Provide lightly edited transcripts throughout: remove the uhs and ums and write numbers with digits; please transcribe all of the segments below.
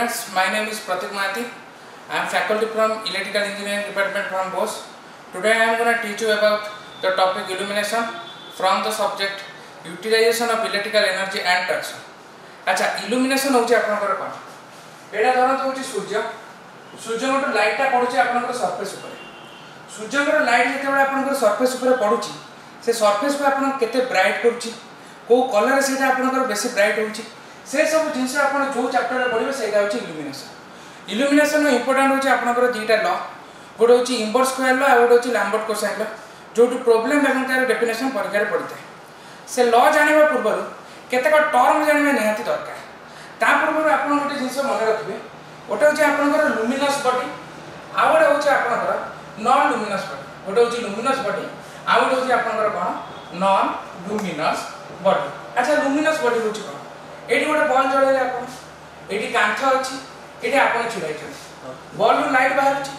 friends, my name is Pratik Mahathi. I am faculty from Electrical Engineering Department from Bose. Today I am going to teach you about the topic illumination from the subject utilization of electrical energy and traction. अच्छा illumination होची आपनकर कोन एटा धरत होची सूर्य सूर्य गोटे light टा पडुची आपनकर surface ऊपर सूर्य गोटे लाइट जते बेला आपनकर सरफेस ऊपर पडुची से सरफेस पे आपन केते ब्राइट करूची को कलर सेटा आपनकर बेसी ब्राइट होची से सब जिंस आपन जो चैप्टर रे पढिबे सेटा होची illumination illumination नो इंपोर्टेंट होची आपनकर दुईटा लॉ गोटे होची इनवर्स स्क्वायर लॉ और गोटे होची लैम्बर्ट कोसाइन लॉ जोटु प्रॉब्लम एवं तार डेफिनेशन परीक्षा रे पड़िଥାଏ से लॉ जानिबा पूर्व केतेक टर्म जानिबा निहाती दरकार ता पूर्व आपन गोटे जिंस मन रखिबे गोटे होची आपनकर लुमिनस बॉडी आ गोटे होची आपनकर नॉन लुमिनस बॉडी गोटे होची लुमिनस बॉडी आ गोटे होची आपनकर कोन नॉन लुमिनस बॉडी अच्छा लुमिनस बॉडी होची कोन एटी गोटे बॉल जळले आपन एटी कांथ अछि एटी आपन छिड़ाइ छ बॉल नु लाइट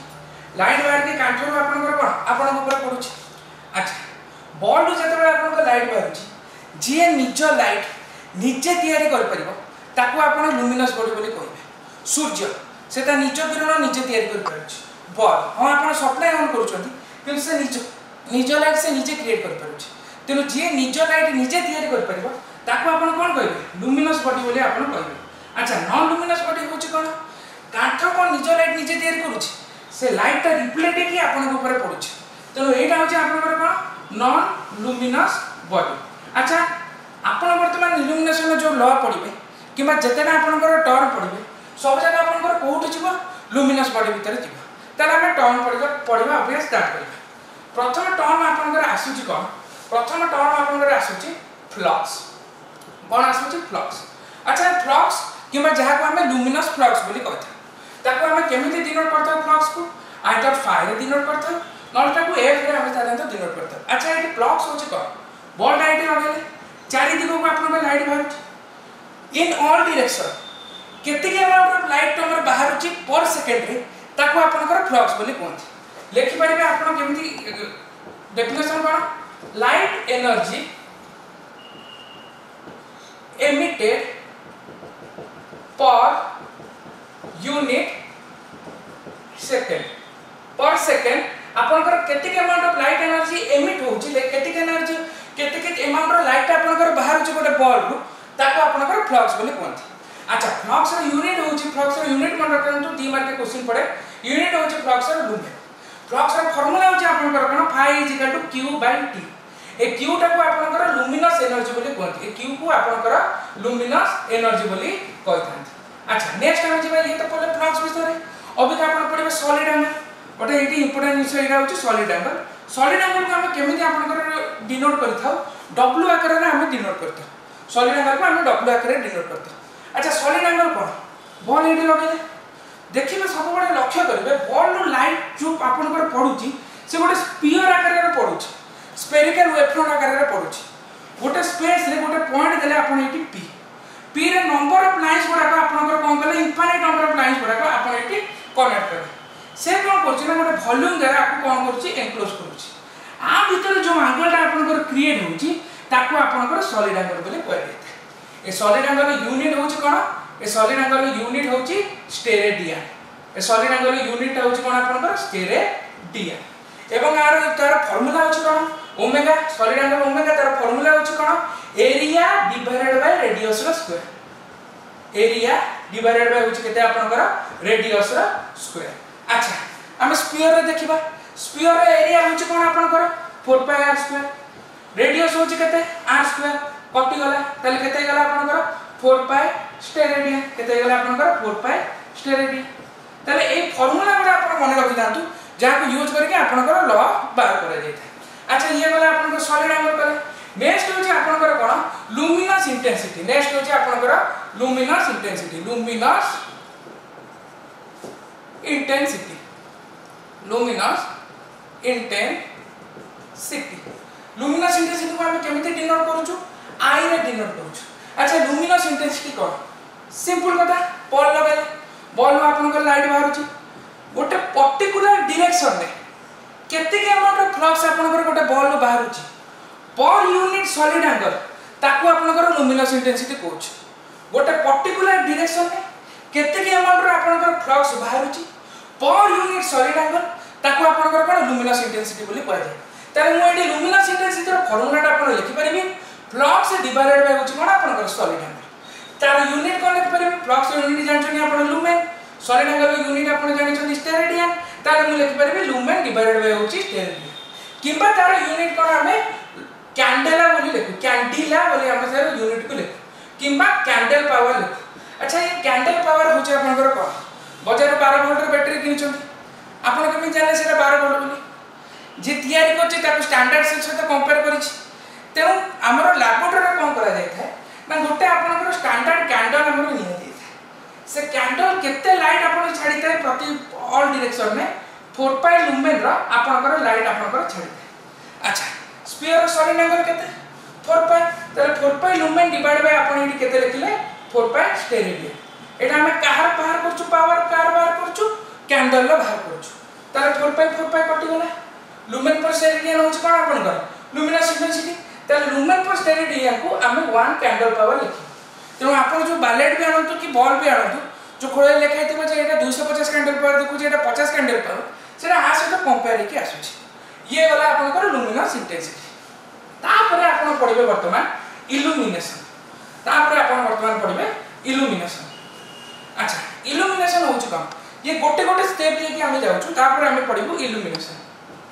बाहर के कांथ नु आपनकर कोन आपन ऊपर पडुछि अच्छा बॉल नु जते बेला आपनकर लाइट बाहर छि जे निज लाइट निजे तयारी कर परिबो ताको आपन लुमिनस बॉडी बोली कहबे सूर्य सेटा निज किरण निजे तयारी कर परछि बॉल हम आपन सप्लाई ऑन करूछंती किंतु से निज लाइट से निजे क्रिएट कर परछि तेनु जे निज लाइट निजे तयारी कर परिबो ताको आपन कोन कहबे लुमिनस बॉडी बोली आपन कहबे अच्छा नॉन लुमिनस बॉडी होछि कोन कांठ को निज लाइट निजे तयारी करूछि से लाइट ता रिफ्लेक्ट की आपन ऊपर पडुछि तेनु एटा होछि आपन कोन नॉन लुमिनस बॉडी अच्छा आपन वर्तमान इल्यूमिनेशन जो लॉ पढिबे किबा जतेना आपनकर टर्म पढिबे सब जगह आपनकर कोउठ जिवो लुमिनस बॉडी भीतर जिवो तला हम टर्म पढिबा अभ्यास स्टार्ट करिबा प्रथम टर्म आपनकर आसुची कोन प्रथम टर्म आपनकर आसुची फ्लक्स कोन आसुची फ्लक्स अच्छा फ्लक्स किबा जहा को हम लुमिनस फ्लक्स बोली कहता ताको हम केमिति डिनोट करता फ्लक्स को आइदर फाई रे डिनोट करता नलटा को एफ रे हम साधारणतः डिनोट करता अच्छा एटी फ्लक्स होची कोन बॉल लाइट लगेले चारि दिगो को आपन लाइट बाहर इन ऑल डायरेक्शन केते के अमाउंट ऑफ लाइट हमर बाहर छि पर सेकंड रे ताको आपन कर फ्लक्स बोली कोनथि लेखि परिबे आपन केमिति डेफिनेशन कोन light energy emitted per unit second आपनकर केते के amount of light energy emit होची ले केते के एनर्जी केते के अमाउंट ऑफ लाइट आपनकर बाहर होची गोटे बॉल रु ताको आपनकर फ्लक्स बोली कोनथि अच्छा फ्लक्स रे यूनिट होची फ्लक्स रे यूनिट मन रखन तो 3 मार्क के क्वेश्चन पड़े यूनिट होची फ्लक्स रे लुमेन फ्लक्स रे फार्मूला होची आपनकर कोन phi = q/t ए q टा को आपनकर लुमिनस एनर्जी बोली कोनथि ए q को आपनकर लुमिनस एनर्जी बोली कहथांती अच्छा नेक्स्ट हम जेबा ये तो पहले फ्लक्स विषय अभी का आपण पड़े सॉलिड एंगल ओटे एटी इंपोर्टेंट विषय एटा होची सॉलिड एंगल को हम केमिति आपनकर डिनोट करथाउ w आकार रे हम डिनोट करथाउ सॉलिड एंगल को हम w आकार रे डिनोट करथाउ अच्छा सॉलिड एंगल कोन बॉल एटी लगेले देखिबे सब बडे लक्ष्य करिवे बॉल नु लाइट जो आपनकर पडुची से गोटे स्फीयर आकार रे पडुची स्फेरिकल वेवफ्रंट आकार रे पडुची गोटे स्पेस रे गोटे पॉइंट देले आपण एटी p ray number of lines गुडा को आपनकर कोन कहले इनफाइनाइट नंबर ऑफ लाइंस गुडा को आपण एटी कनेक्ट करे से कोन करछि ना गोटे वॉल्यूम द्वारा आपको कोन करछि एनक्लोज करछि आ भीतर जो एंगल आपनकर क्रिएट होछि ताको आपनकर सॉलिड एंगल बोले कहै देते ए सॉलिड एंगल यूनिट होछि कोन ए सॉलिड एंगल यूनिट होछि स्टेरेडियन ए सॉलिड एंगल यूनिट होछि कोन आपनकर स्टेरेडियन एवं आर तार फार्मूला होछि कोन ओमेगा सॉलिड एंगल ओमेगा तार फार्मूला होछि कोन एरिया डिवाइडेड बाय रेडियस रो स्क्वायर एरिया डिवाइडेड बाय होछि केते आपनकर रेडियस रो स्क्वायर अच्छा हम स्फीयर रे देखिबा स्फीयर रे एरिया होछि कोन आपनकर 4 पाई r स्क्वायर रेडियस होछि केते r स्क्वायर कटि गला तले केते गला आपनकर 4 पाई स्टेरेडियन केते गला आपनकर 4 पाई स्टेरेडियन तले ए फार्मूला गुडा आपन मन रखि दांतु जा को यूज करके आपनकर लॉ बाहर करे जाय अच्छा ये गला आपनकर सॉलिड एंगल करे नेक्स्ट होछि आपनकर कोन लुमिनस इंटेंसिटी नेक्स्ट होछि आपनकर लुमिनस इंटेंसिटी लुमिनस इंटेंसिटी को हम केमिति डिनोट करूछु आई रे डिनोट करूछु अच्छा लुमिनस इंटेंसिटी कोन सिंपल कथा बॉल लगेले बॉल में आपनकर लाइट बाहरुछि गोटे पर्टिकुलर डायरेक्शन में केते के अमाउंट ऑफ फ्लक्स आपनकर गोटे बॉल नु बाहरुछि पर यूनिट सॉलिड एंगल ताको आपनकर लुमिनस इंटेंसिटी कहूछ गोटे पर्टिकुलर डायरेक्शन में केते अमाउंट रो आपनकर flux बाहरुची per unit solid angle ताको आपनकर कोन लुमिनस इंटेंसिटी बोली कहै जाय। ताले मु एडी लुमिनस इंटेंसिटी रो फार्मूला टा आपन लिखि परिबी फ्लक्स डिवाइडेड बाय होची कोन आपनकर सॉलिड एंगल तार यूनिट कोन लिखि परिबी फ्लक्स यूनिट जानछनी आपन लुमेन सॉलिड एंगल यूनिट आपन जानछनी स्टेरेडियन ताले मु लिखि परिबी लुमेन डिवाइडेड बाय होची स्टेरेडियन किबा तार यूनिट कोन हमें कैंडेला बोली लिखु कैंडिला बोली हम से यूनिट को लिखु किबा कैंडल पावर लिखु। अच्छा ये कैंडल पावर होचे आपनकर कोन बाजार 12 वोल्ट रो बैटरी किनछथि आपन केमि जाने सेटा 12 वोल्ट बोली जे तयारी करछि ताको स्टैंडर्ड सेल सहित कंपेयर करिछि तेनु हमरो लैबोरेटरी कोन करा जाय थाए ना गोटे आपनकर स्टैंडर्ड कैंडल हमरो निया दे थाए से कैंडल केते लाइट आपन छाडी थाए प्रति ऑल डायरेक्शन में 4 पाई लुमेन रो आपनकर लाइट आपनकर छाडी थाए। अच्छा स्फीयर सॉलिड एंगल केते 4 पाई तले 4 पाई लुमेन डिवाइड बाय आपन एडी केते लिखले 4 पाई स्टेरेडियन एटा हमें काहर बाहर करछु पावर कार बाहर करछु कैंडल लो बाहर करछु तले 4 पाई कटि गला लुमेन पर स्टेरेडियन होछ कोन आपन कर लुमिनस इंटेंसिटी तले लुमेन पर स्टेरेडियन को हमें 1 कैंडल पावर लिखि तेनु आपन जो बालेट भी आनंतु कि बॉल भी आनंतु जो खोले लिखाइ थिबो जे एटा 250 कैंडल पावर देखु जे एटा 50 कैंडल पावर सेटा आ सहित कंपेयर के आसुछि ये वाला आपन कर लुमिनस इंटेंसिटी तापरे आपन पढिबे वर्तमान इल्युमिनेशन तापरे आपन वर्तमान पढिबे इल्युमिनेशन। अच्छा इल्युमिनेशन होछ कोन ये गोटे गोटे स्टेप लेके हम जाउछु तापरे हम पढिबो इल्युमिनेशन।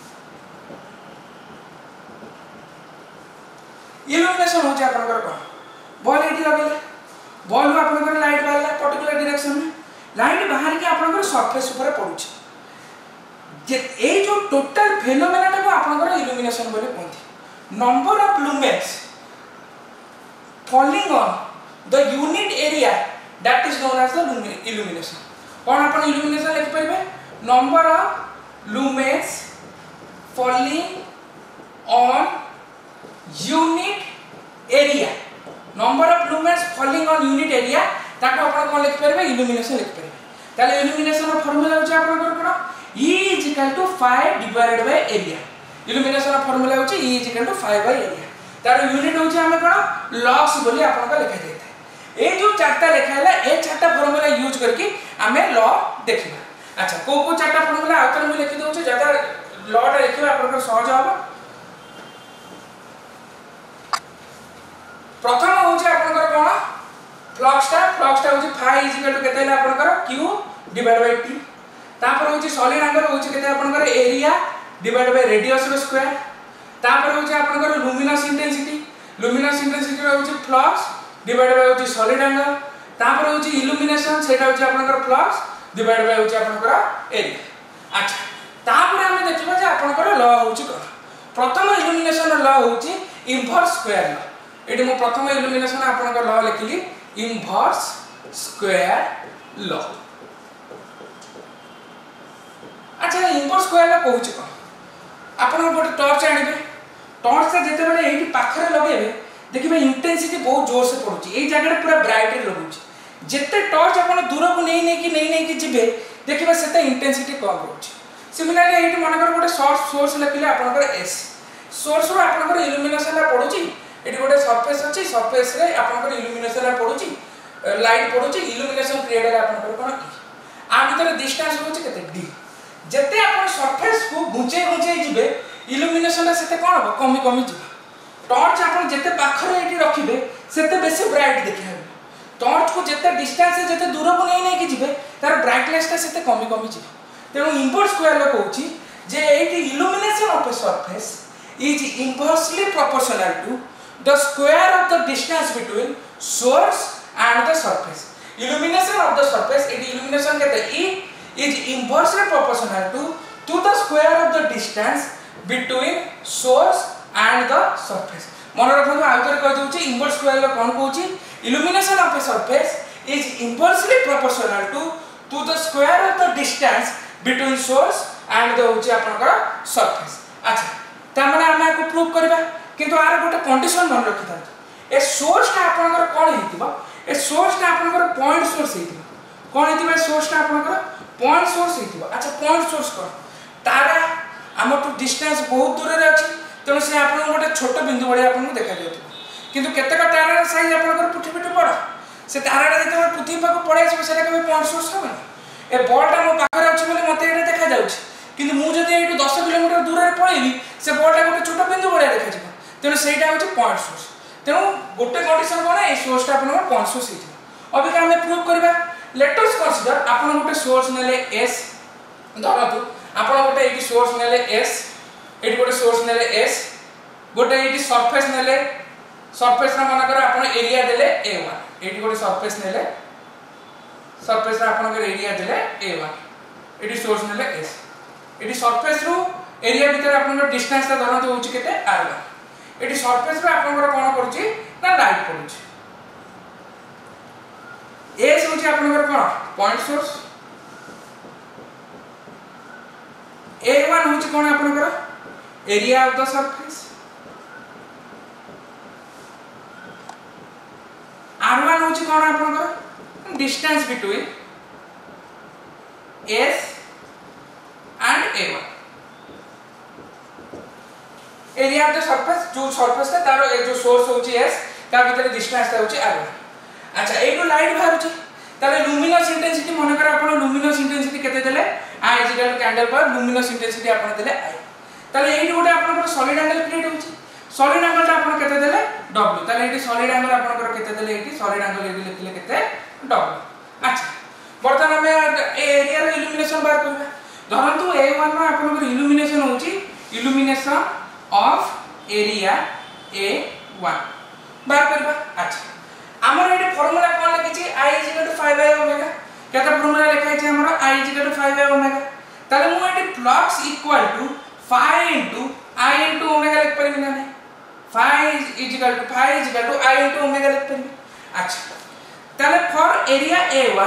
इल्युमिनेशन होछ आपन कर कोन बॉल एडी लगले बॉल में आपन कर लाइट बाहरला पर्टिकुलर डायरेक्शन में लाइट बाहर के आपन कर सरफेस ऊपर पडुछि जे ए जो टोटल फेनोमेना को आपन कर इल्युमिनेशन बोले कोंथि number of lumens falling on the unit area that is known as the illumination कौन अपन illumination लिख परिबे number of lumens falling on unit area number of lumens falling on unit area ताको अपन कोन लिख परिबे illumination लिख परिबे ताले illumination रो फार्मूला होचे अपन कोन E is equal to 5 divided by area illumination रो फार्मूला होचे E is equal to 5 by area तार यूनिट होचे हमें कोन लॉस बोली आपन का लिखा जाय था ए जो चारटा लिखा हैला ए चारटा फार्मूला यूज करके हमें लॉ देखिबा। अच्छा को चारटा फार्मूला आउतर में लिखि दउचे ज्यादा लॉ टा लिखिबा आपन का सहज होबा। प्रथम होचे आपन का कोन फ्लक्स टा होचे phi इज इक्वल टू केते हैला आपन का q डिवाइड बाय t तापर होचे सॉलिड एंगल होचे केते आपन का एरिया डिवाइड बाय रेडियस रो स्क्वायर तापर होचे आपन का लुमिनस इंटेंसिटी रो होचे फ्लक्स डिवाइड बाय होचे सॉलिड एंगल तापर होचे इल्युमिनेशन सेटा होचे आपन का फ्लक्स डिवाइड बाय होचे आपन का एरिया। अच्छा तापर हम देखिबा जे आपन का लॉ होचे कोन प्रथम इल्युमिनेशन रो लॉ होचे इनवर्स स्क्वायर लॉ एडी मो प्रथम इल्युमिनेशन आपन का लॉ लिखिली इनवर्स स्क्वायर लॉ। अच्छा इनवर्स स्क्वायर लॉ कहूचे कोन आपन गोटे टॉर्च आनिबे टॉर्च से जेते बेले एठी पाखरे लगेबे देखिबे इंटेंसिटी बहुत जोर से पडुची एई जगह पूरा ब्राइट लगुची जेते टॉर्च आपन दूर को नहीं कि जिबे देखिबे सेते इंटेंसिटी कम होची। सिमिलरली एठी मानकर गोटे सोर्स लखिले आपन कर एस सोर्स रो आपन कर इल्युमिनेशन ला पडुची एठी गोटे सरफेस अछि सरफेस रे आपन कर इल्युमिनेशन ला पडुची लाइट पडुची इल्युमिनेशन क्रिएट ला आपन कर कोन आ भीतर डिस्टेंस होची केते d जेते आपन सरफेस को घुचे जिबे इल्युमिनेशन सेते कोन हो कमी जिबा टॉर्च आपन जेते पाखरे एठी रखिबे सेते बेसी ब्राइट देखिबे टॉर्च को जेते डिस्टेंस से जेते दूर को नहीं कि जिबे तार ब्राइटनेस ता सेते कमी जिबा तेनु इनवर्स स्क्वायर ला कहूची जे एठी illumination of a surface is inversely proportional to the square of the distance between source and the surface. Illumination of the surface एठी इल्युमिनेशन केते E is inversely proportional to the square of the distance between source and the surface। मन रखनु आउतर कह दोची inverse square law कोन कहूची illumination of a surface is inversely proportional to the square of the distance between source and the होची आपन का surface। अच्छा त माने हम को प्रूव करबा किंतु आर गोटे कंडीशन मन रखि था ए सोर्स का आपन का कोन हेतिबा ए सोर्स का आपन का पॉइंट सोर्स हेतिबा कोन हेतिबा सोर्स का आपन का पॉइंट सोर्स हेतिबा। अच्छा पॉइंट सोर्स कोन तारा हम तो डिस्टेंस बहुत दूर रे अछि तेणु से आपन गोटे छोट बिंदु बळे आपन देखा जाउत किंतु केतेक तारार साइज आपन पुठी बड़ से ताराटा जो पृथ्वी पाक पड़े आसो से पॉइंट सोर्स हम ए बॉलटा मो पाखरे अच्छे बोले मत ये देखा जाऊँ कि मुझे ये 10 किलोमीटर दूर में पड़ेबी से बॉलटा गोटे छोट बिंदु भाया देखा तेणु से पॉइंट सोर्स तेणु गोटे कंडीशन कौन ये सोर्सटा आप पॉइंट सोर्स हो अभी आम प्रूव करवा लेट अस कंसीडर आप गोटे सोर्स नेले एस धरतु आप गोटे ये सोर्स नेले एस ये गोटे सोर्स नेले एस गोटे ये सरफेस नेले सरफेस मनकर आप एरिया देले A1 ये गोटे सरफेस नेले सरफेस आप एरिया देले A1 ये सोर्स नेले S ये सरफेस रु एरिया भीतर आप डिस्टेंस धरतु होची केते R1 ये सरफेस रे आप कौन करूची ना लाइट पड़ुची S होची आप कौन पॉइंट सोर्स A1 होची कौन आप area of the surface R1 होची कौन आप distance between S and A1 area of the surface जो सरफेस है तारो एक जो सोर्स होची S ता भीतर डिस्टेंस ता होची R1 अच्छा एटू लाइट बाहरुची ताले लुमिनस इंटेंसिटी मन कर आपण लुमिनस इंटेंसिटी केते देले I कैंडल पर लुमिनस इंटेंसिटी आपण देले I ताले एही गोटे आपण सॉलिड एंगल क्रिएट होची सॉलिड एंगल आपण केते देले W ताले एटी सॉलिड एंगल आपण केते देले एटी सॉलिड एंगल एटी लिखले केते W अच्छा बर्तन हमें एरिया रो इल्यूमिनेशन बार करबा धरंतु A1 रो आपण इल्यूमिनेशन होची इल्यूमिनेशन ऑफ एरिया A1 बार करबा अच्छा हमर एटी फार्मूला कोन लिखि I = 5 ओमेगा केता फार्मूला लिखा है हमर I = 5 ओमेगा ताले मु एटी flux equal to phi into I into omega लिख परिबी ना phi = I into ओमेगा लिख परिबी अच्छा ताले फॉर एरिया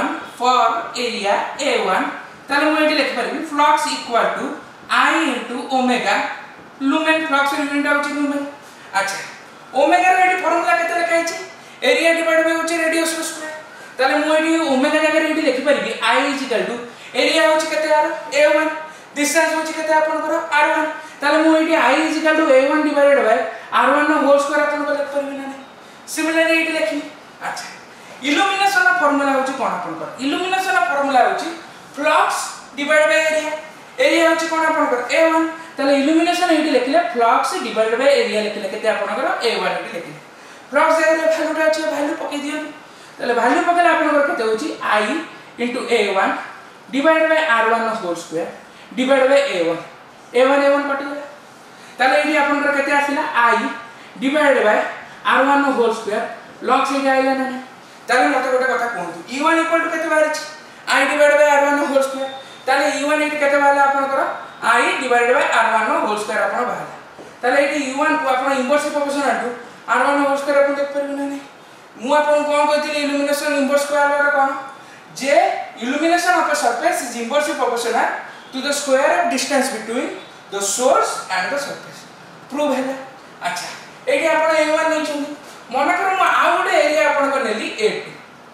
A1 ताले मु एटी लिख परिबी flux equal to I into ओमेगा लुमेन फ्लक्स यूनिट होची लुमेन अच्छा ओमेगा रो एटी फार्मूला केते लिखा है एरिया डिवाइड बाय होची रेडियस स्क्वायर ताले मु एटी ओमेगा जगह एटी लिख परिबी I = एरिया होची केते A1 डिस्टेंस होची केते आपन करो R1 ताले मु एटी I = A1 divided by R1 नो होल स्क्वायर आपन को लिख परबी ना सिमिलरली एटी लिखी अच्छा इल्यूमिनेशन फार्मूला होची कोन आपन करो इल्यूमिनेशन फार्मूला होची फ्लक्स डिवाइड बाय एरिया होची कोन आपन करो A1 ताले इल्यूमिनेशन एटी लिखले फ्लक्स डिवाइड बाय एरिया लिखले केते आपन करो A1 एटी लिखले फ्लक्स जगह वैल्यूटा अछि वैल्यू पके दियो ताले वैल्यू पकेले आपन करो केते होची I * A1 divide by R1 नो whole square divide by A1 कटि गला ताले एडी आपन केते आसिला I डिवाइड बाय R1 नो होल स्क्वायर लॉग से आइला ना ताले मते गोटे कथा कोंतु E1 = केते बारिछ I डिवाइड बाय R1 नो होल स्क्वायर ताले E1 एडी केते बाला आपन करो I डिवाइड बाय R1 नो होल स्क्वायर आपन बाला ताले एडी E1 को आपन इनवर्स प्रोपोर्शनल टू R1 नो होल स्क्वायर आपन देख परबे ना मु आपन कोन कहतिले इल्यूमिनेशन इनवर्स स्क्वायर रो कोन जे illumination of a surface is inversely proportional to the square of distance between the source and the surface prove है अच्छा एडी आपण A1 नै छथि मन कर म आ गोटे एरिया आपण को नेली A2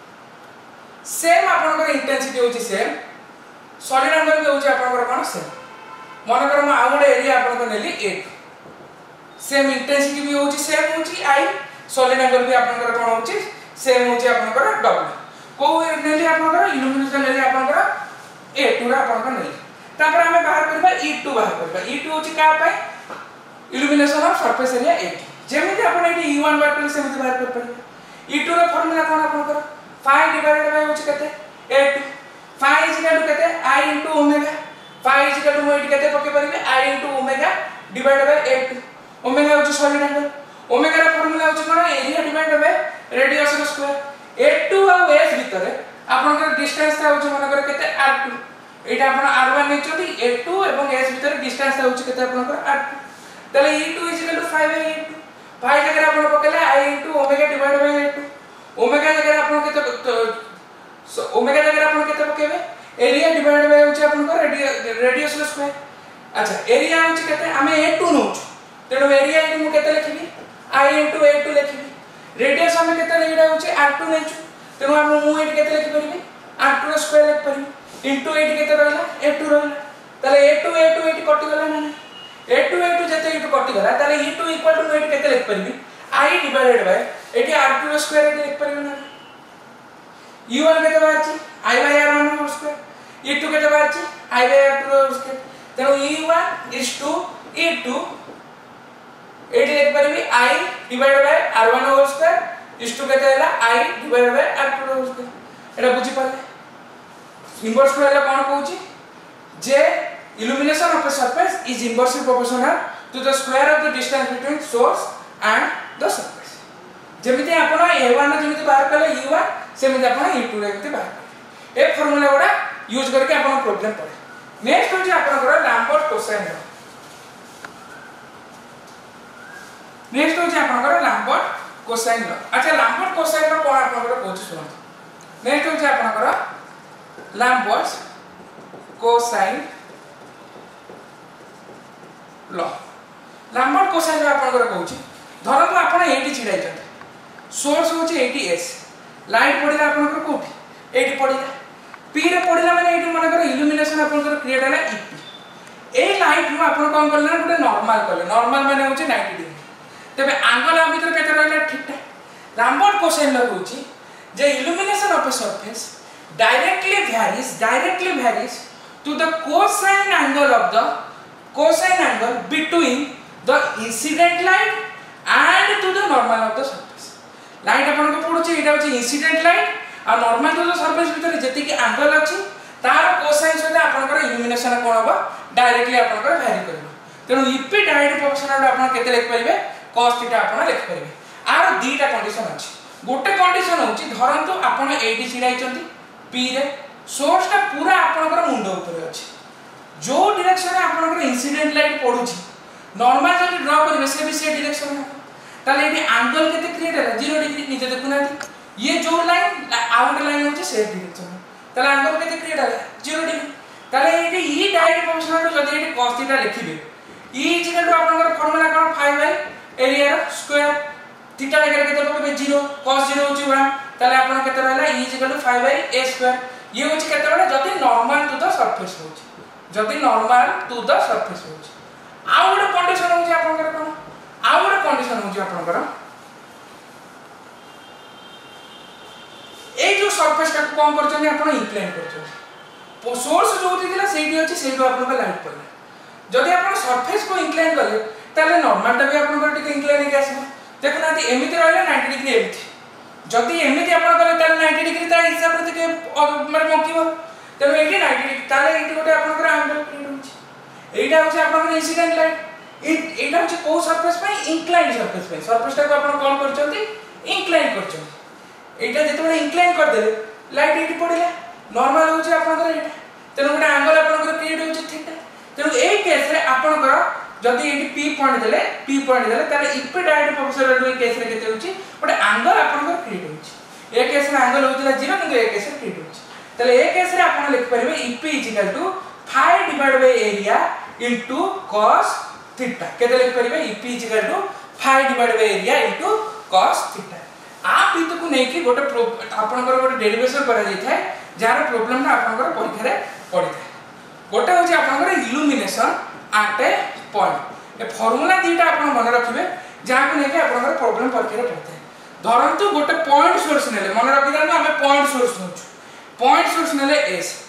सेम आपण को इंटेंसिटी होची सेम सॉलिड एंगल भी होची आपण को कोन सेम मन कर म आ गोटे एरिया आपण को नेली A2 सेम इंटेंसिटी भी होची सेम होची I सॉलिड एंगल भी आपण को कोन होची सेम होची आपण को W को नेली आपण को इल्यूमिनेशन नेली आपण को A2 रा आपण को नेली तापर हमें बाहर करबा E2 बाहर करबा E2 होची का पाए illumination of surface area A2 जेमिति आपण एटी E1 बाहर करले सेमिति बाहर कर परबा E2 रो फार्मूला कोन आपण करो phi डिवाइडेड बाय होची केते A2 phi = केते I * ओमेगा phi = मो एटी केते पके परबे I * omega divided by A2 omega होची सॉलिड एंगल ओमेगा रो फार्मूला होची कोन area divided by radius square A2 और S भीतर आपण के डिस्टेंस ता होची मन कर केते R2 एटा आपण R1 नै चोटी A2 एवं S भीतर डिस्टेंस होची केते आपण R2 तले E2 = 5 A2 phi जगह आपण पकेले I * omega divide by A2 omega जगह आपण केते ओमेगा जगह आपण केते पकेबे एरिया डिवाइड बाय होची आपण रेडियस स्क्वायर अच्छा एरिया होची केते हमें A2 नोच तेनो एरिया इनु मु केते लिखिबी I * A2 लिखिबी रेडियस हमें केते एटा होची R2 नेचु तेनो हम मु एटी केते लिखि परिबी R2 रो स्क्वायर लिख परिबी into 8 केते रहला A2 रहला ताले A2 एटी कटि गला ना A2 जते एटु कटि गला ताले E2 = 8 केते लिख परबी I डिवाइडेड बाय एटी R2 रो स्क्वायर एटी लिख परबी ना U1 केते बाहरची I by R1 whole square E2 केते बाहरची I by R2 whole square तेनो E1 is to E2 eighty लिख परबी I divided by R1 whole square is to केते हैला I divided by R2 whole square एटा बुझी पाले इनवर्स कहला कोन कहूची जे illumination of a surface is inversely proportional to the square of the distance between source and the surface जेमिति आपण A1 जेमिति बाहर कले E1 सेमिति आपण E2 जेमिति बाहर कले ए फार्मूला गुडा यूज करके आपण प्रॉब्लम पड़े नेक्स्ट होची आपण कर लैम्बर्ट कोसाइन लॉ नेक्स्ट होची आपण कर लैम्बर्ट कोसाइन लॉ अच्छा लैम्बर्ट कोसाइन लॉ कोन आपण कर कहूची सुन नेक्स्ट होची आपण कर Lambert cosine law Lambert cosine law आपण कर कहूची धरन आपण एटी छिडाई छथि सोर्स होची एटी एस लाइट पडिला आपण कर कोठी एटी पडिला पी रे पडिला माने एटी मन कर इल्यूमिनेशन आपण कर क्रिएट होला ईपी ए लाइट नु आपण कोन करला गुटे नॉर्मल करले नॉर्मल माने होची 90 डिग्री तबे एंगल भीतर केते रहला ठीक ठाक लैम्बर्ट कोसाइन लॉ होची जे illumination of a surface directly varies to the cosine angle of the cosine angle between the incident light and to the normal of the surface light अपन को पड़ुची एटा होची इंसिडेंट लाइट आ normal to the surface भीतर जति कि angle अछि तार कोसाइन सहित अपन कर इल्यूमिनेशन कोन होबा डायरेक्टली अपन कर वैरी करबो तेनु ईपी डायरेक्ट प्रोपोर्शनल अपन केते लिख परिबे cos थीटा अपन लिख परिबे आर दीटा कंडीशन अछि गोटे कंडीशन होची धरंतु अपन एटी छिडाई चंती पी रे सोर्स ता पूरा अपन कर मुंडो ऊपर अछि जो डायरेक्शन रे अपन कर इंसिडेंट लाइट पडुची नॉर्मल जदि ड्रा करबे से भी से डायरेक्शन में ताले एटी एंगल केते क्रिएट होला 0 डिग्री नीचे देखुना ये जो लाइन आउट लाइन होची से डायरेक्शन ताले एंगल केते क्रिएट होला 0 डिग्री ताले एटी ई डायरेक्ट प्रोपोर्शनल जदि एटी cos थीटा लिखिबे ई इक्वल टू अपन कर फार्मूला कोन 5 बाय एरिया स्क्वायर थीटा लेकर केते पड़बे 0 cos 0 होची 1 ताले अपन केते रहला E equal to 5 by a square ये होची केते बडा जति नॉर्मल टू द सरफेस होची जति नॉर्मल टू द सरफेस होची आउट कंडीशन होची अपन कर कोन आउट कंडीशन होची अपन कर ए जो सरफेस का कम करछन अपन इंक्लाइन करछन सोर्स जो दिला सेठी होची सेठी अपन का लाइट पड़ला जदि अपन सरफेस को इंक्लाइन करे ताले नॉर्मल टा भी अपन को टिके इंक्लाइन के आसबो देखना एमिति रहले 90 डिग्री एमिति जदि एमिति अपन करे ताले 90 डिग्री ता हिसाब रे टिके माने मकिबो तबे 90 डिग्री ताले एटी गोटे अपन कर एंगल क्रिएट होची एटा होची अपन कर इंसिडेंट लाइट एटा होची को सरफेस पे इंक्लाइन सरफेस टा को अपन कोन करचंती इंक्लाइन करचंती एटा जेतबे इंक्लाइन कर देले लाइट एटी पड़िला नॉर्मल होची अपन कर एटा तेनु गोटे एंगल अपन कर क्रिएट होची थीटा तेनु ए केस रे अपन कर जदि एटी p पॉइंट देले ताले इपी डायरेक्ट प्रोपोर्शनल रे केस रे केते होची गोटे एंगल अपन कर क्रिएट होची ए केस रे एंगल होतिला 0 किंतु ए केस रे क्रिएट होची ताले ए केस रे अपन लिख परबे ep phi divided by area into cos theta केते लिख परबे ep phi divided by area into cos theta आ बिंदु को नै कि गोटे अपन कर गोटे डेरिवेशन करा जाय थाय जार प्रॉब्लम ना अपन कर परीक्षा रे पड़ी थाय गोटे होची अपन कर इल्यूमिनेशन एट ए पॉइंट ए फार्मूला दीटा अपन मन रखिबे जा को नै कि अपन कर प्रॉब्लम परीक्षा रे पड़ते धरंतु गोटे पॉइंट सोर्स नेले मन रखि दानु हमें पॉइंट सोर्स नोच पॉइंट सोर्स नेले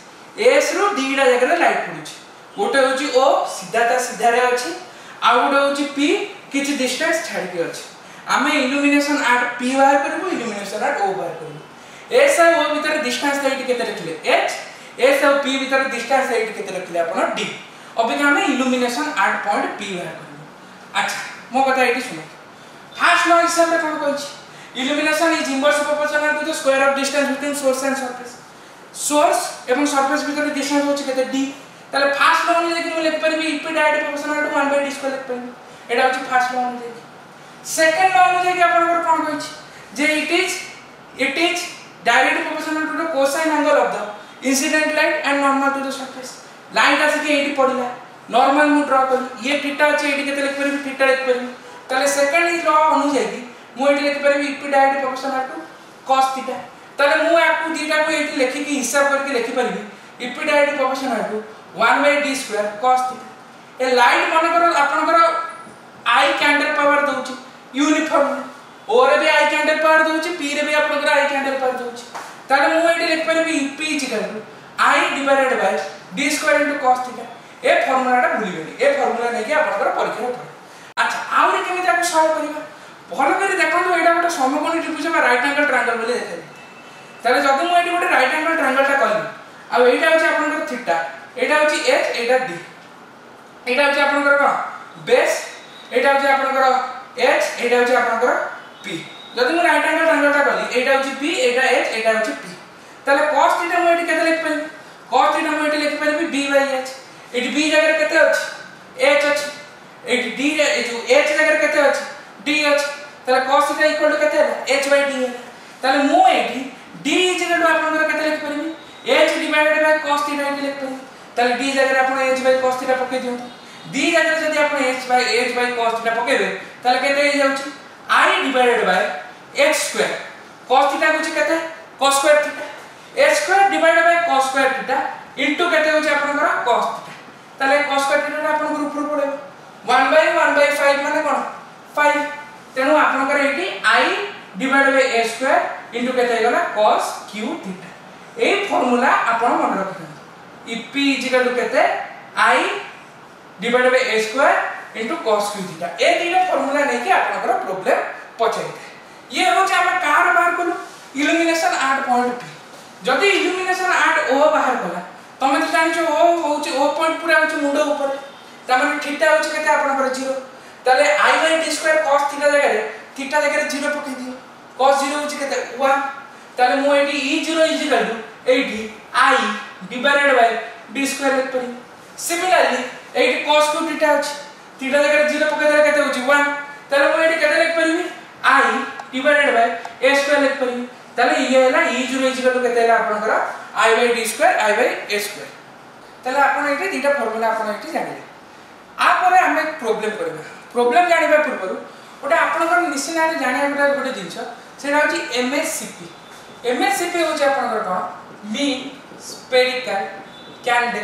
एस रो दीटा जगह लाइट पडुची गोटे होची ओ सीधा रे अछि आ गोटे होची पी किछि डिस्टेंस छाडी के अछि आमे इल्यूमिनेशन एट पी बाहर करबो इल्यूमिनेशन एट ओ बाहर करबो एस और ओ भीतर डिस्टेंस लाइट केते रखले एच एस और पी भीतर डिस्टेंस लाइट केते रखले अपन डी अबे हमें इल्यूमिनेशन एट पॉइंट पी बाहर करबो अच्छा मो कथा एटी सुनो फर्स्ट लॉ हिसाब रे कोन कहछि illumination is inverse proportional to the square of distance between source and surface source एवं सरफेस भीतर डिस्टेंस होछि केते डी ताले फर्स्ट लॉ ने देखि लिख परबी EP direct proportional to 1 by D square लिख परबी एटा होछि फर्स्ट लॉ ने सेकंड लॉ ने जे अपन कोन कहछि जे it is direct proportional to the cosine angle of the incident light and normal to the surface light आसी के एटी पड़िला नॉर्मल मु ड्रा करी ये थीटा अछि एटी केते लिख परबी थीटा लिख परबी ताले सेकंड लॉ अनुसार मु एटी लिख परबी EP direct proportional to cos theta ताले मु आकु दीटा को एटी लिखि कि हिसाब करके लिखि परबी EP direct proportional to 1 by d square cos theta ए लाइट मन करो आपन करो आई कैंडल पावर दोछि यूनिफॉर्म और भी आई कैंडल पावर दोछि पी रे भी आपन करो आई कैंडल पावर दोछि ताले मु एटी लिख परबी EP is equal to I divided by D square into cos theta ए फार्मूलाटा भूलिबेनी ए फार्मूला नै कि आपनकर परीक्षा रे पड़े अच्छा आउरी केमि ताको सॉल्व करबा भलो करे देखंतु एटा गोटे समकोणी त्रिभुज बा राइट एंगल ट्रायंगल बोली देखाई ताले जदि मु एटी गोटे राइट एंगल ट्रायंगल टा कहली आ एटा होची आपनकर थीटा एटा होची h एटा d एटा होची आपनकर कोन बेस एटा होची आपनकर h एटा होची आपनकर p जदि मु राइट एंगल ट्रायंगल टा कहली एटा होची p एटा h एटा होची p ताले cos थीटा मु एटी केते लिख पाई cos थीटा मु एटी लिख पाई b by h एटी b जगह केते अछि h अछि एटी d ए जो h जगह केते अछि d अछि ताले cos थीटा इक्वल टू केते h by d है ताले मु एटी d इक्वल टू आपन केते लिख परबी h divided by cos theta इनके लिख परबी ताले d जगह आपन h by cos थीटा पके दियो d जगह जदी आपन h by cos थीटा पकेबे ताले केते हो जाउची i divided by h square cos theta कुछ केते cos square theta h square divided by cos square theta into केते होची आपन cos थीटा ताले cos स्क्वायर थीटा आपन ग्रुप रो पड़े 1 by 5 माने कोन 5 तेनु आपनकर एटी i divided by a square into केते गला cos q थीटा ए फार्मूला आपन मन रखिन ep इक्वल टू केते i divided by a square into cos q theta ए तीन फार्मूला नै कि आपनकर प्रॉब्लम पछैते ये होचे हम कार बाहर करू इल्यूमिनेशन 8 पॉइंट p जदी इल्यूमिनेशन 8 o बाहर कला तमे तो जानि छ o होची o पॉइंट पूरा होची मुंडो ऊपर तमाने थीटा होची केते आपनकर 0 ताले i by d square cos theta जगह रे थीटा जगह रे 0 पके दियो cos 0 होची केते 1 ताले मु एटी e0 इज इक्वल टू एटी i divided by d square लिख पड़ी सिमिलरली एटी cos q थीटा होची थीटा जगह रे 0 पके देले केते होची 1 ताले मु एटी केते लिख पड़ी i divided by a square लिख पड़ी ताले ये हैला e0 इज इक्वल टू केते हैला आपनकर i by d square i by a square ताले आपन एटी दीटा फार्मूला आपन एटी जानिले आ परे हम एक प्रॉब्लम करबा प्रॉब्लम जानिबा पूर्व ओटा आपनकर निश्चित जानिबा गोटे जिंस सेटा होची एमएससीपी होची आपनकर कोन mean spherical candle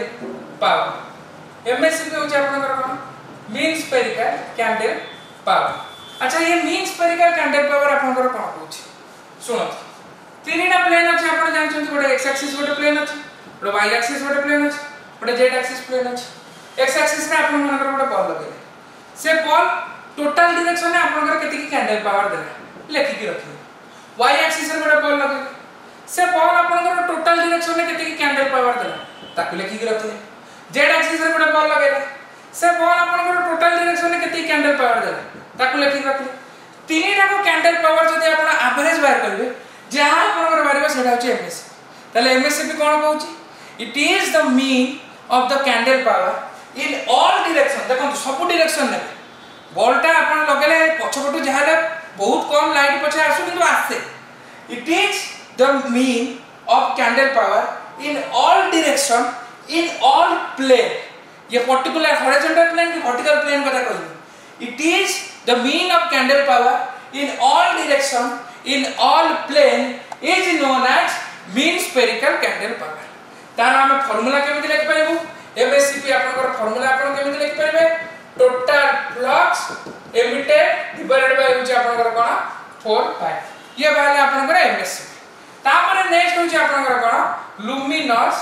power MSCP होची आपनकर कोन मीन स्फेरिकल कैंडल पावर अच्छा ये मीन स्फेरिकल कैंडल पावर आपनकर कोन होची सुनो तीनटा प्लेन अछि आपन जानछन गोटे x एक्सिस गोटे प्लेन अछि गोटे y एक्सिस गोटे प्लेन अछि गोटे z एक्सिस प्लेन अछि x एक्सिस रे आपन मनकर गोटे बॉल लगेले से बॉल टोटल डायरेक्शन में आपनकर केति की कैंडल पावर देला लेखि की रखियो y एक्सिस रे गोटे बॉल लगेले से बॉल आपनकर टोटल डायरेक्शन में केति की कैंडल पावर देला ताकि लेखि की रखियो z एक्सिस रे गोटे बॉल लगेले से बॉल आपनकर टोटल डायरेक्शन में केति की कैंडल पावर देला ताकि लेखि की रखियो तीनटा को कैंडल पावर जदी आपण एवरेज बाहर करबे जहां आपनकर बारिबा सेटा होची एमएस ताले एमएससीपी कोन कहूची it is the mean of the candle power in all direction देखो सब डायरेक्शन ने बॉलटा आपण लगेले पछपटू जहाले बहुत कम लाइट पछे आसु किंतु आसे it is the mean of candle power in all direction in all plane ये पर्टिकुलर हॉरिजॉन्टल प्लेन की वर्टिकल प्लेन कथा कहू it is the mean of candle power in all direction in all plane is known as mean spherical candle power तार हम formula केमिति लिख पाइबू MSCP आपनकर फार्मूला आपन केमिति लिख पाइबे total flux emitted divided by होची आपनकर कोन 4 पाई ये बाले आपनकर एमएससीपी तापर नेक्स्ट होची आपनकर कोन लुमिनस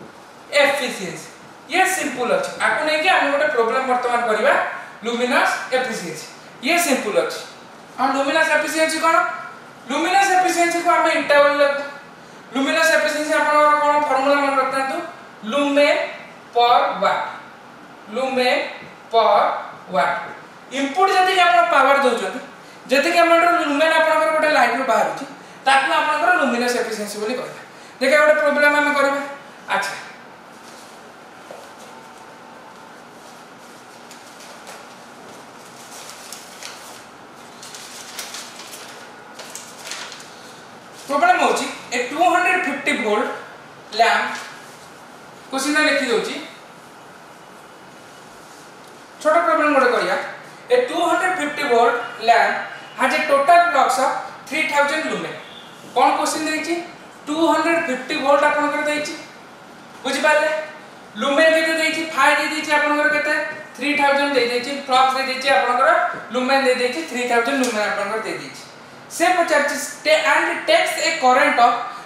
एफिशिएंसी ये सिंपल अछि आको नै कि हम गोटे प्रॉब्लम वर्तमान करिबा लुमिनस एफिशिएंसी ये सिंपल अछि हम लुमिनस एफिशिएंसी कोन लुमिनस एफिशिएंसी को हम इंटरवल लुमिनस एफिशिएंसी आपन कोन फार्मूला मन रखतांतु लुमेन पर वाट इनपुट जति आपन पावर दोचन जति कि हमर लुमेन आपन गोटे लाइट रो बाहर छी ताकू आपन लुमिनस एफिशिएंसी बोली कहला देखा गोटे प्रॉब्लम हम करबा अच्छा प्रॉब्लम होची ए 250 वोल्ट लैंप क्वेश्चन लिखि दोची छोटा प्रॉब्लम गोटे करिया a 250 volt lamp has a total flux of 3000 lumen कोन क्वेश्चन देछि 250 वोल्ट आपन कर देछि बुझि पाले लुमेन केते देछि फाइ दे देछि आपन कर केते 3000 दे देछि फ्लक्स दे देछि आपन कर लुमेन दे देछि 3000 लुमेन आपन कर दे देछि से पचारछि and takes a current of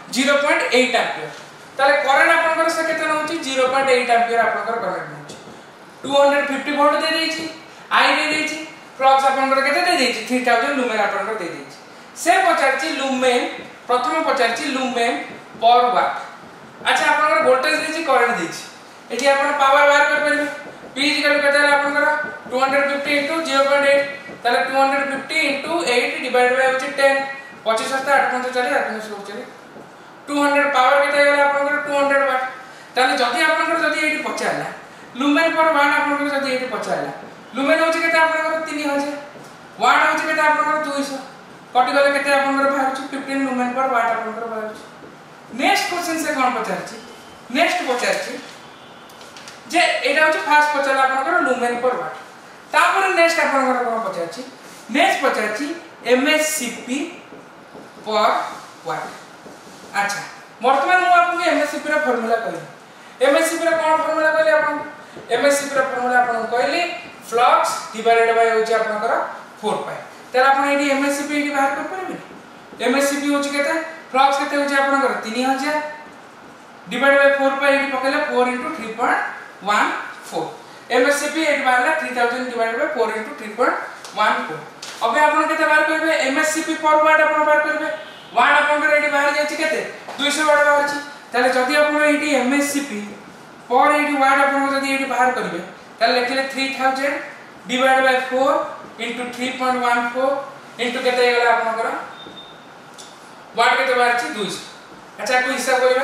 0.8 ampere ताले करंट आपनकर से केते नउची 0.8 एम्पियर आपनकर करंट नउची 250 वोल्ट दे देछि आई दे देछि फ्लक्स आपनकर केते दे देछि 3000 लुमेन आपनकर दे देछि से पचारछि लुमेन प्रथम पचारछि लुमेन पर वाट अच्छा आपनकर वोल्टेज देछि करंट देछि एठी आपन पावर बार कर परिबे P इक्वल केते आपनकर 250 * 0.8 ताले 250 * 8 डिवाइड बाय होछि 10 25 7 8 5 4 8 9 4 200 पावर केते गेला आपनकर 200 वाट ताले जदी आपनकर जदी एठी पचारला लुमेन पर वाट आपनकर जदी एठी पचारला लुमेन होछि केते आपनकर 3000 वाट होछि केते आपनकर 200 कटि गले केते आपनकर बाहरछि 15 लुमेन पर वाट आपनकर बाहरछि नेक्स्ट क्वेश्चन से कोन पचारछि नेक्स्ट पचारछि जे एटा होछि फास्ट पचारला आपनकर लुमेन पर वाट तापर नेक्स्ट आपनकर कोन पचारछि नेक्स्ट पचारछि एमएससीपी पर वाट अच्छा वर्तमान मु आपन एमएससीपी रा फार्मूला कहली एमएससीपी रा कोन फार्मूला कहली आपन एमएससीपी रा फार्मूला आपन कहली फ्लक्स डिवाइडेड बाय होछि आपनकर 4 पाई त आपन एडी एमएससीपी एडी बाहर कर परबे एमएससीपी होछि केते फ्लक्स केते होछि आपनकर 3000 डिवाइड बाय 4 पाई एडी पकेला 4 * 3.14 एमएससीपी एडी बाहरला 3000 डिवाइड बाय 4 * 3.14 अबे आपन केते बाहर करबे एमएससीपी पर वाट आपन बाहर करबे वाट आपनकर एडी बाहर जायछि केते 200 वाट बाहर अछि ताले जदी आपन एडी एमएससीपी पर एडी वाट आपन जदी एडी बाहर करबे ताले लेखिले 3000 डिवाइड बाय 4 * 3.14 इनटू केते गेला आपनकर वाट केते बाहर अछि 200 अच्छा को हिसाब करिबा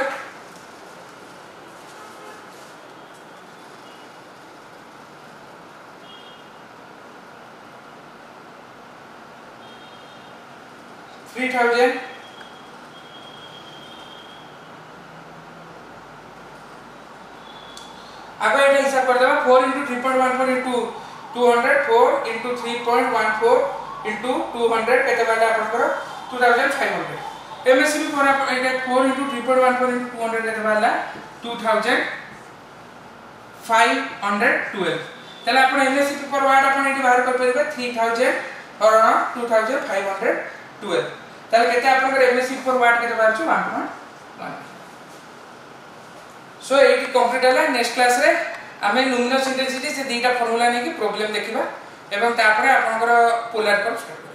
3000 आगे एटा हिसाब कर देबा 4 * 3.14 * 200 4 * 3.14 * 200 केते बाला आपनकर 2500 एमएससीबी पर एटा 4 * 3.14 * 200 केते बाला 2512 तले आपण एमएससीबी पर वाट आपण एटी बाहर कर परबे 3000 और 2512 तले केते आपनकर एमएससीबी पर वाट केते बाहर छु 1.1 सो एटी कंप्लीट होला नेक्स्ट क्लास रे आमे लुमिनस इंटेंसिटी से दीटा फार्मूला नै कि प्रॉब्लम देखिबा एवं तापरे आपनकर पोलर कर्व स्टार्ट